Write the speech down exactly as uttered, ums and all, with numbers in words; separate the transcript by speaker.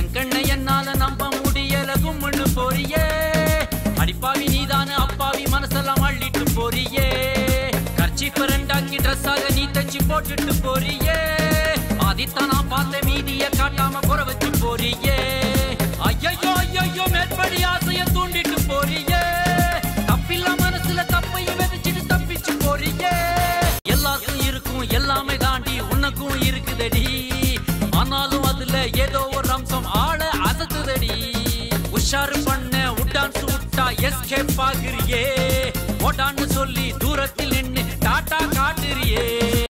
Speaker 1: என் கண்ணை என்னால நம்ப முடியல கும்முன்னு போறியே அடிப்பாவி நீதான அப்பாவி மனசெல்லாம் அள்ளிட்டு போறியே கர்ச்சீப்ப ரெண்டாக்கி ட்ரெஸ்ஸாக நீ தச்சு போட்டுட்டு போறியே ஆதித்தான் நான் பார்த்த மீதிய காட்டாம குறை வச்சு போறியே ஐயோ ஐயோ மேற்படி ஆசைய தூண்டிட்டு போறியே தப்பில்ல மனசுல தப்பையும் விதைச்சிட்டு தப்பிச்சு போறியே எல்லாருக்கும் இருக்கும் எல்லாமே தாண்டி உனக்கும் இருக்குதடி ஆனாலும் அதுல ஏதோ ஒரு அம்சம் ஆள அசத்துதடி உஷாரு பண்ண உட்டான்சு உட்டா எஸ்கேப் ஆகிறியே ஓட்டான்னு சொல்லி தூரத்தில் நின்று டாட்டா காட்ட